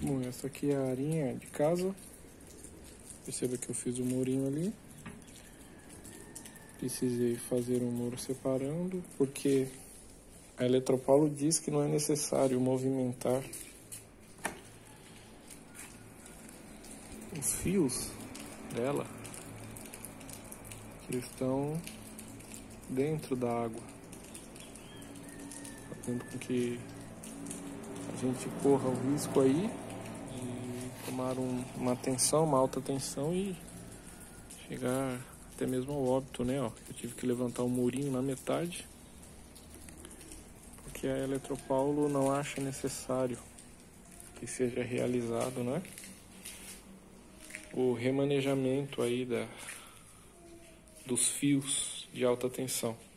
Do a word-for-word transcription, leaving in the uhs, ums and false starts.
Bom, essa aqui é a arinha de casa. Perceba que eu fiz o murinho ali. Precisei fazer um muro separando, porque a Eletropaulo diz que não é necessário movimentar os fios dela, que estão dentro da água, fazendo com que a gente corra o risco aí de tomar um, uma tensão, uma alta tensão e chegar até mesmo ao óbito, né? Ó, eu tive que levantar o murinho na metade, porque a Eletropaulo não acha necessário que seja realizado, né, o remanejamento aí da, dos fios de alta tensão.